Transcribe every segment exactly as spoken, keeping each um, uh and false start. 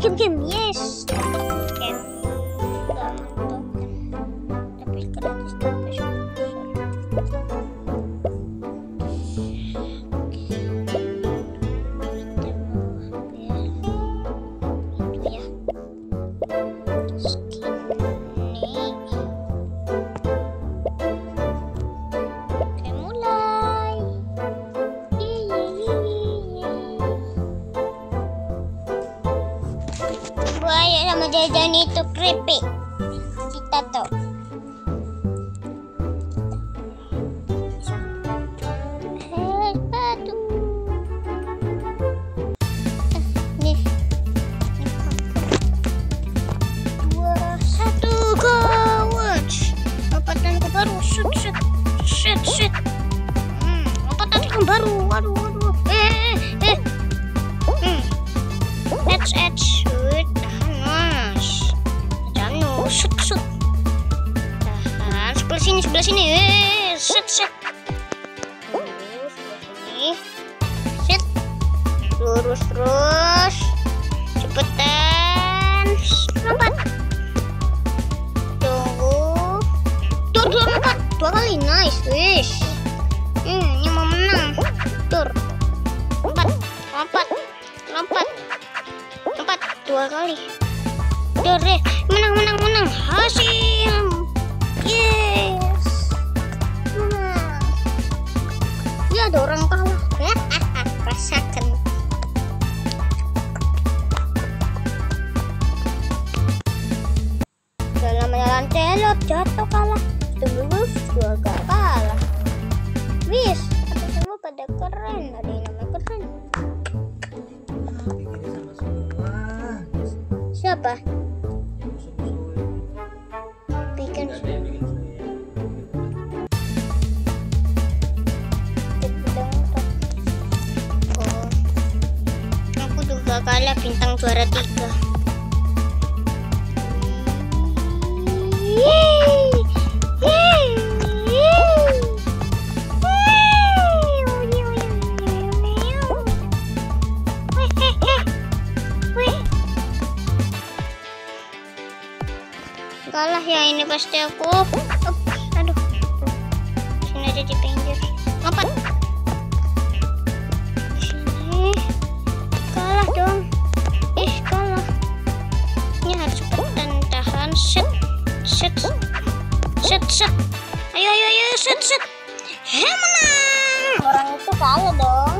game game yes. Game. Tapi gratis tapi sama jajan itu keripik kita tuh sepatu nih dua satu go watch lompatanku baru shoot shoot shoot shoot hmm, lompatanku baru waduh waduh eh eh eh hmm. edge edge shoot shoot shoot tahan sebelah sini sebelah sini eh shoot shoot lurus sebelah sini shoot lurus terus cepetan lompat tunggu tur tur lompat dua kali nice wish hmm, ini mau menang tur lompat lompat lompat lompat dua kali tur deh menang menang menang hasil yes menang ya ada orang kalah rasakan dalam jalan telot jatuh kalah terus juga kalah wis tapi semua pada keren ada yang namanya keren siapa bikin oh aku juga kalah bintang juara tiga. Kalah ya ini pasti aku. Ups, aduh. Sini aja di pinggir. Lompat. Sini. Kalah dong. Ih, kalah. Ini harus cepetan tahan. Set. Set. Set, set. Ayo, ayo, ayo, set, set. He, menang. Orang itu kalah dong.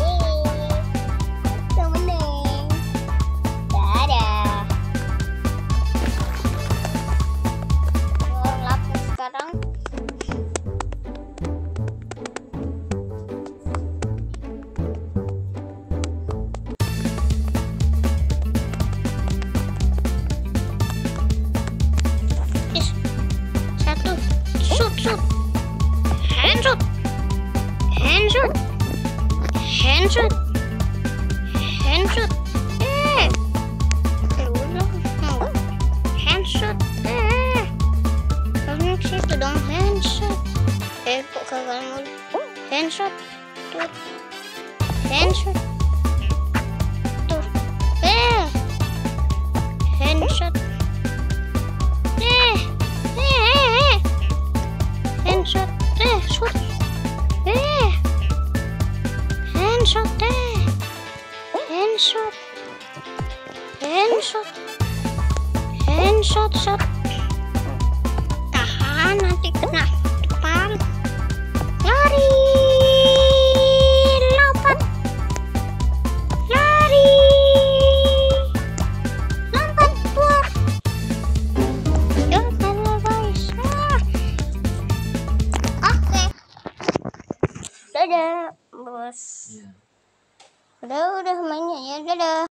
Handshot, handshot, handshot, eh, berulang, handshot, eh, harusnya situ dong handshot, eh kok gagal mulu, handshot, tuh, handshot, tuh, eh, handshot, eh, eh, eh, handshot, eh, shoot. Eh, handshot deh, handshot, handshot, handshot, shot. Tahan nanti kena depan. Lari, lompat, lari, lompat keluar. Jangan kalah guys. Ah. Oke. Dadah, bos. Udah, udah mainnya ya, dadah.